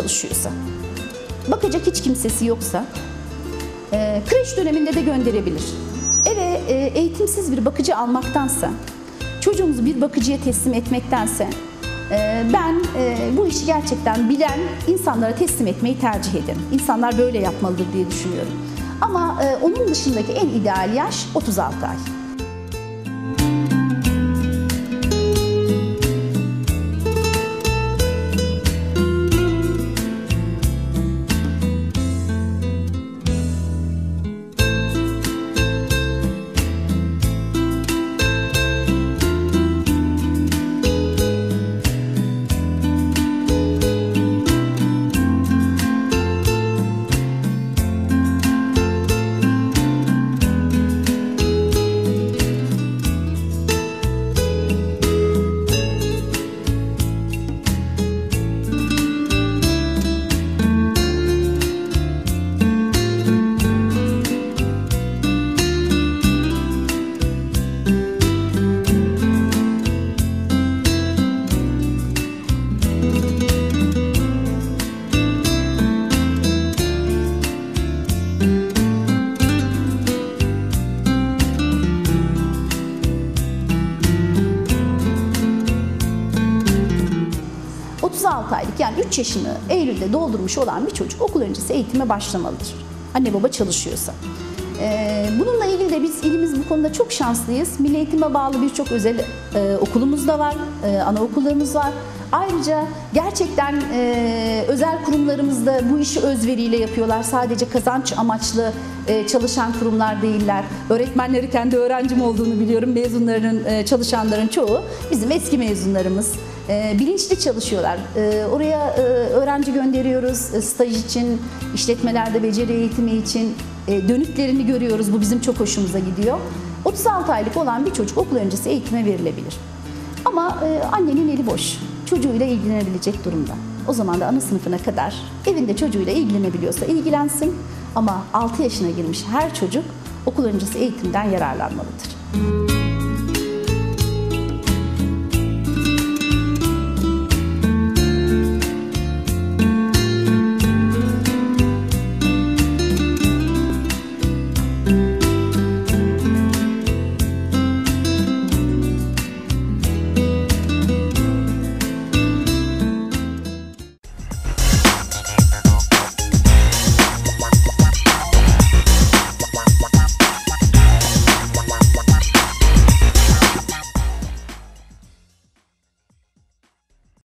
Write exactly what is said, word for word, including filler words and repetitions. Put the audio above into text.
çalışıyorsa, bakacak hiç kimsesi yoksa e, kreş döneminde de gönderebilir. Eve e, eğitimsiz bir bakıcı almaktansa, çocuğumuzu bir bakıcıya teslim etmektense e, ben e, bu işi gerçekten bilen insanlara teslim etmeyi tercih ederim. İnsanlar böyle yapmalıdır diye düşünüyorum. Ama e, onun dışındaki en ideal yaş otuz altı ay. otuz altı aylık yani üç yaşını Eylül'de doldurmuş olan bir çocuk okul öncesi eğitime başlamalıdır. Anne baba çalışıyorsa. Bununla ilgili de biz ilimiz bu konuda çok şanslıyız. Milli Eğitim'e bağlı birçok özel e, okulumuz da var, e, anaokullarımız var. Ayrıca gerçekten e, özel kurumlarımız da bu işi özveriyle yapıyorlar. Sadece kazanç amaçlı e, çalışan kurumlar değiller. Öğretmenleri kendi öğrencim olduğunu biliyorum. Mezunların, e, çalışanların çoğu bizim eski mezunlarımız. E, bilinçli çalışıyorlar. E, oraya e, öğrenci gönderiyoruz e, staj için, işletmelerde beceri eğitimi için. E, dönüklerini görüyoruz. Bu bizim çok hoşumuza gidiyor. otuz altı aylık olan bir çocuk okul öncesi eğitime verilebilir. Ama e, annenin eli boş. Çocuğuyla ilgilenebilecek durumda. O zaman da ana sınıfına kadar evinde çocuğuyla ilgilenebiliyorsa ilgilensin. Ama altı yaşına girmiş her çocuk okul öncesi eğitimden yararlanmalıdır.